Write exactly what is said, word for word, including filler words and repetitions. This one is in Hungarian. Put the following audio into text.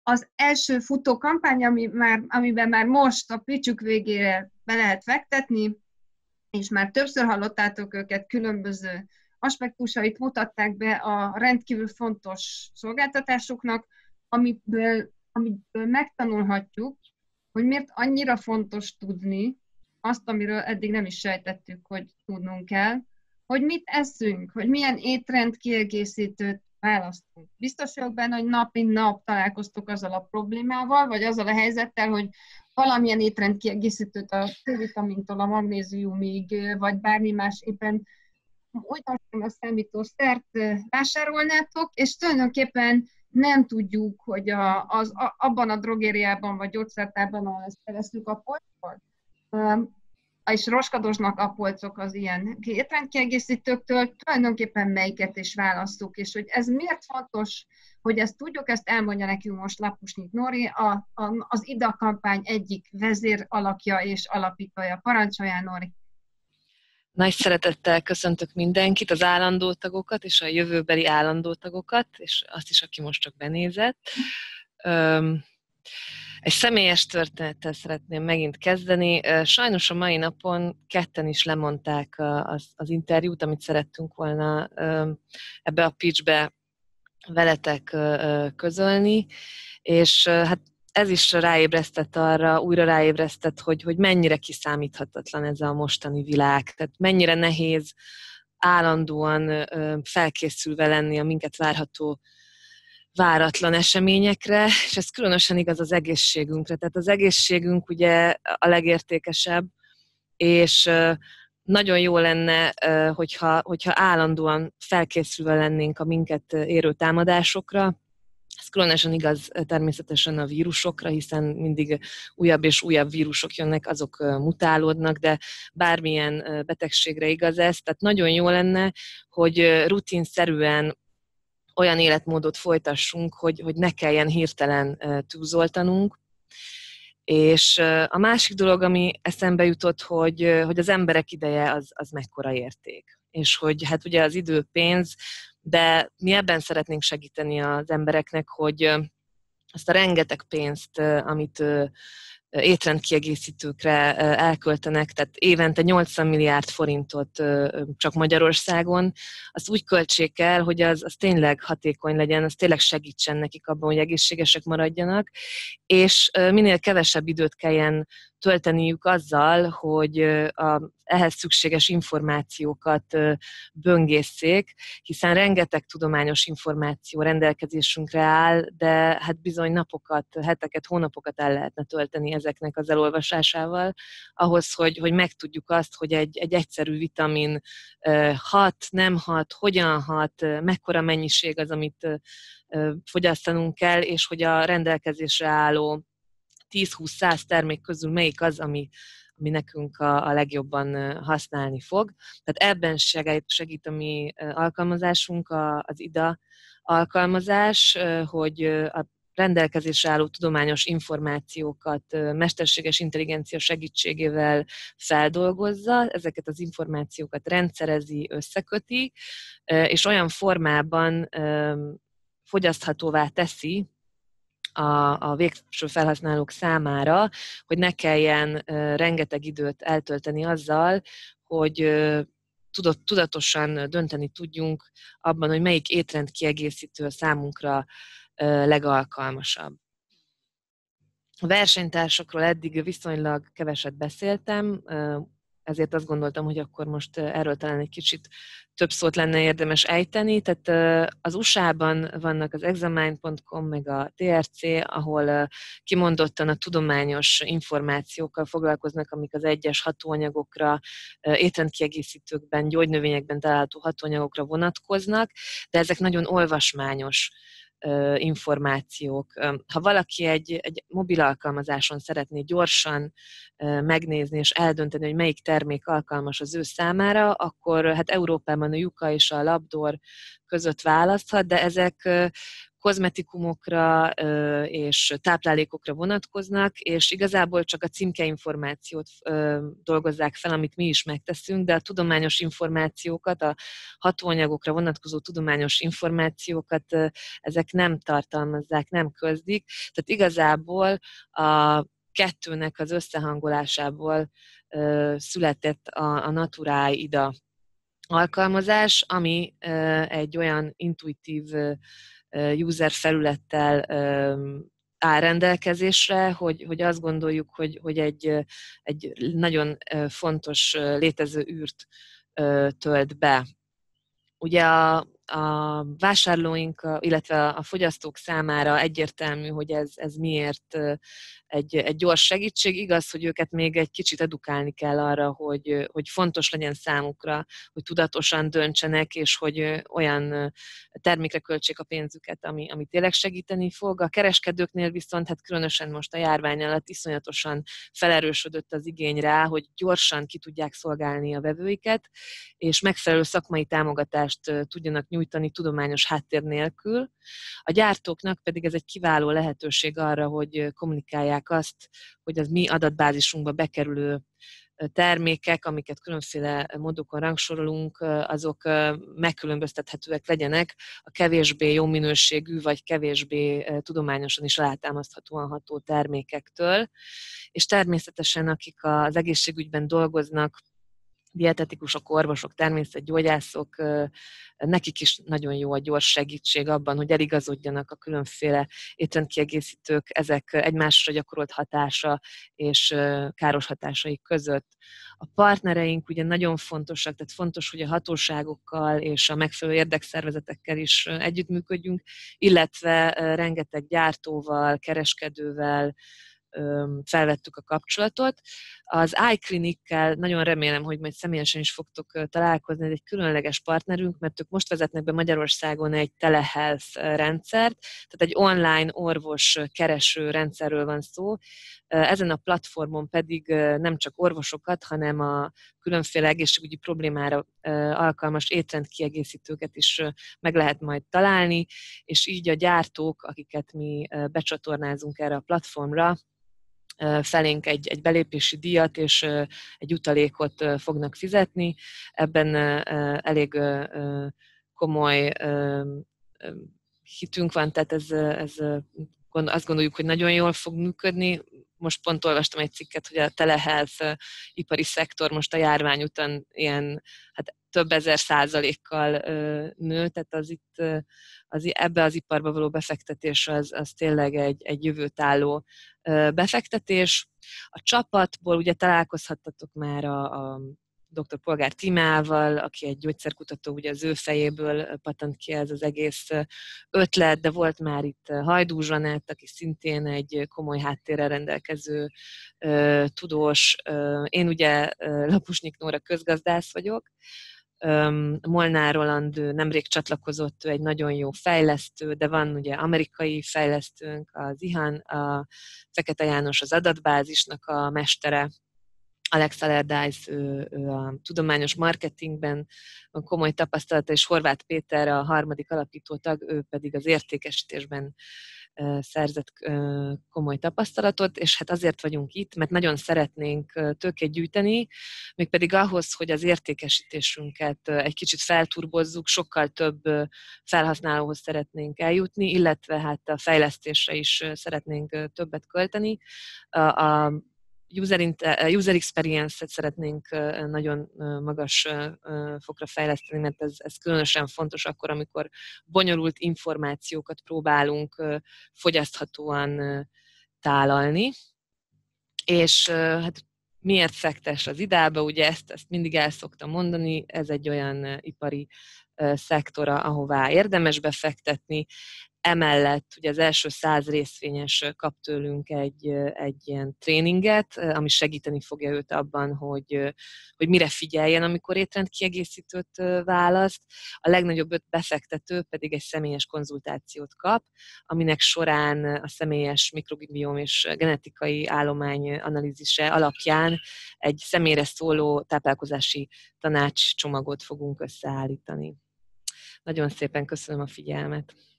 az első futó kampány, ami már, amiben már most a picsük végére be lehet fektetni, és már többször hallottátok őket, különböző aspektusait mutatták be a rendkívül fontos szolgáltatásoknak, amiből, amiből megtanulhatjuk, hogy miért annyira fontos tudni azt, amiről eddig nem is sejtettük, hogy tudnunk kell, hogy mit eszünk, hogy milyen étrend kiegészítőt választunk. Biztos vagyok benne, hogy nap mint nap találkoztok azzal a problémával, vagy azzal a helyzettel, hogy valamilyen étrend kiegészítőt a C-vitamintól a magnéziumig, vagy bármi más éppen úgy a számítószert vásárolnátok, és tulajdonképpen nem tudjuk, hogy a, az, a, abban a drogériában vagy gyógyszertárban, ahol ezt keresztük a polcon, és roskadosnak a polcok az ilyen étrendkiegészítőktől, tulajdonképpen melyiket is választjuk, és hogy ez miért fontos, hogy ezt tudjuk, ezt elmondja nekünk most Lapusnyik Nóri, a, a, az I D A kampány egyik vezér alakja és alapítója. Parancsoljál, Nóri! Nagy szeretettel köszöntök mindenkit, az állandó tagokat és a jövőbeli állandó tagokat, és azt is, aki most csak benézett. Egy személyes történettel szeretném megint kezdeni. Sajnos a mai napon ketten is lemondták az, az interjút, amit szerettünk volna ebbe a pitchbe veletek közölni, és hát ez is ráébresztett arra, újra ráébresztett, hogy, hogy mennyire kiszámíthatatlan ez a mostani világ, tehát mennyire nehéz állandóan felkészülve lenni a minket várható váratlan eseményekre, és ez különösen igaz az egészségünkre. Tehát az egészségünk ugye a legértékesebb, és nagyon jó lenne, hogyha, hogyha állandóan felkészülve lennénk a minket érő támadásokra. Ez különösen igaz természetesen a vírusokra, hiszen mindig újabb és újabb vírusok jönnek, azok mutálódnak, de bármilyen betegségre igaz ez. Tehát nagyon jó lenne, hogy rutinszerűen olyan életmódot folytassunk, hogy, hogy ne kelljen hirtelen túlzoltanunk. És a másik dolog, ami eszembe jutott, hogy, hogy az emberek ideje az, az mekkora érték. És hogy hát ugye az idő pénz, de mi ebben szeretnénk segíteni az embereknek, hogy azt a rengeteg pénzt, amit étrendkiegészítőkre elköltenek, tehát évente nyolcvan milliárd forintot csak Magyarországon, azt úgy költsék el, hogy az, az tényleg hatékony legyen, az tényleg segítsen nekik abban, hogy egészségesek maradjanak, és minél kevesebb időt kelljen tölteniük azzal, hogy a ehhez szükséges információkat böngészszék, hiszen rengeteg tudományos információ rendelkezésünkre áll, de hát bizony napokat, heteket, hónapokat el lehetne tölteni ezeknek az elolvasásával, ahhoz, hogy, hogy megtudjuk azt, hogy egy, egy egyszerű vitamin hat, nem hat, hogyan hat, mekkora mennyiség az, amit fogyasztanunk kell, és hogy a rendelkezésre álló tíz-húsz-száz termék közül melyik az, ami, ami nekünk a, a legjobban használni fog. Tehát ebben segít, segít a mi alkalmazásunk, a, az I D A alkalmazás, hogy a rendelkezésre álló tudományos információkat mesterséges intelligencia segítségével feldolgozza, ezeket az információkat rendszerezi, összeköti, és olyan formában fogyaszthatóvá teszi A, a végső felhasználók számára, hogy ne kelljen uh, rengeteg időt eltölteni azzal, hogy uh, tudott, tudatosan dönteni tudjunk abban, hogy melyik étrendkiegészítő számunkra uh, legalkalmasabb. A versenytársakról eddig viszonylag keveset beszéltem, uh, ezért azt gondoltam, hogy akkor most erről talán egy kicsit több szót lenne érdemes ejteni. Tehát az u es á-ban vannak az examine pont com meg a té er cé, ahol kimondottan a tudományos információkkal foglalkoznak, amik az egyes hatóanyagokra, étrendkiegészítőkben, gyógynövényekben található hatóanyagokra vonatkoznak, de ezek nagyon olvasmányos információk. Ha valaki egy, egy mobil alkalmazáson szeretné gyorsan megnézni és eldönteni, hogy melyik termék alkalmas az ő számára, akkor hát Európában a Yuka és a Labdor között választhat, de ezek kozmetikumokra és táplálékokra vonatkoznak, és igazából csak a címkeinformációt dolgozzák fel, amit mi is megteszünk, de a tudományos információkat, a hatóanyagokra vonatkozó tudományos információkat ezek nem tartalmazzák, nem közlik. Tehát igazából a kettőnek az összehangolásából született a, a Naturae ida alkalmazás, ami egy olyan intuitív user felülettel áll rendelkezésre, hogy, hogy azt gondoljuk, hogy, hogy egy, egy nagyon fontos létező űrt tölt be. Ugye a, a vásárlóink, illetve a fogyasztók számára egyértelmű, hogy ez, ez miért egy, egy gyors segítség. Igaz, hogy őket még egy kicsit edukálni kell arra, hogy, hogy fontos legyen számukra, hogy tudatosan döntsenek, és hogy olyan termékre költsék a pénzüket, ami, ami tényleg segíteni fog. A kereskedőknél viszont, hát különösen most a járvány alatt iszonyatosan felerősödött az igény rá, hogy gyorsan ki tudják szolgálni a vevőiket, és megfelelő szakmai támogatást tudjanak nyújtani tudományos háttér nélkül. A gyártóknak pedig ez egy kiváló lehetőség arra, hogy kommunikálják azt, hogy az mi adatbázisunkba bekerülő termékek, amiket különféle módokon rangsorolunk, azok megkülönböztethetőek legyenek a kevésbé jó minőségű, vagy kevésbé tudományosan is alátámaszthatóan ható termékektől. És természetesen, akik az egészségügyben dolgoznak, dietetikusok, orvosok, természetgyógyászok, nekik is nagyon jó a gyors segítség abban, hogy eligazodjanak a különféle étrendkiegészítők, ezek egymásra gyakorolt hatása és káros hatásai között. A partnereink ugye nagyon fontosak, tehát fontos, hogy a hatóságokkal és a megfelelő érdekszervezetekkel is együttműködjünk, illetve rengeteg gyártóval, kereskedővel, felvettük a kapcsolatot. Az iClinic-kel nagyon remélem, hogy majd személyesen is fogtok találkozni, ez egy különleges partnerünk, mert ők most vezetnek be Magyarországon egy telehealth rendszert, tehát egy online orvos kereső rendszerről van szó. Ezen a platformon pedig nem csak orvosokat, hanem a különféle egészségügyi problémára alkalmas étrendkiegészítőket is meg lehet majd találni, és így a gyártók, akiket mi becsatornázunk erre a platformra, felénk egy, egy belépési díjat és egy utalékot fognak fizetni. Ebben elég komoly hitünk van, tehát ez, ez azt gondoljuk, hogy nagyon jól fog működni. Most pont olvastam egy cikket, hogy a telehealth ipari szektor most a járvány után ilyen hát több ezer százalékkal nő, tehát az itt, az, ebbe az iparba való befektetés az, az tényleg egy, egy jövőtálló befektetés. A csapatból ugye találkozhattatok már a, a doktor Polgár Tímával, aki egy gyógyszerkutató, ugye az ő fejéből patant ki ez az egész ötlet, de volt már itt Hajdú Zsanett, aki szintén egy komoly háttérrel rendelkező uh, tudós. Uh, én ugye uh, Lapusnyik Nóra közgazdász vagyok, um, Molnár Roland nemrég csatlakozott, ő egy nagyon jó fejlesztő, de van ugye amerikai fejlesztőnk, az Ihan, a Fekete János az adatbázisnak a mestere, Alex Allardyce, ő, ő a tudományos marketingben van komoly tapasztalata, és Horváth Péter a harmadik alapítótag, ő pedig az értékesítésben szerzett komoly tapasztalatot, és hát azért vagyunk itt, mert nagyon szeretnénk tőkét gyűjteni, mégpedig ahhoz, hogy az értékesítésünket egy kicsit felturbozzuk, sokkal több felhasználóhoz szeretnénk eljutni, illetve hát a fejlesztésre is szeretnénk többet költeni. A, a User, user experience-et szeretnénk nagyon magas fokra fejleszteni, mert ez, ez különösen fontos akkor, amikor bonyolult információkat próbálunk fogyaszthatóan tálalni. És hát miért fektes az idába? Ugye ezt, ezt mindig el szoktam mondani, ez egy olyan ipari szektora, ahová érdemes befektetni. Emellett ugye az első száz részvényes kap tőlünk egy, egy ilyen tréninget, ami segíteni fogja őt abban, hogy, hogy mire figyeljen, amikor étrendkiegészítőt választ. A legnagyobb öt befektető pedig egy személyes konzultációt kap, aminek során a személyes mikrobióm és genetikai állomány analízise alapján egy személyre szóló táplálkozási tanácscsomagot fogunk összeállítani. Nagyon szépen köszönöm a figyelmet!